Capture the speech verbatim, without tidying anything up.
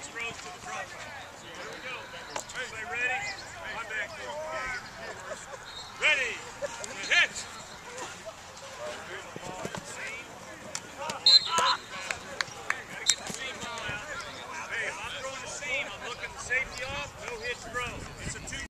six rows to the front. Here we go. Say ready. I'm back there. Ready. Hit.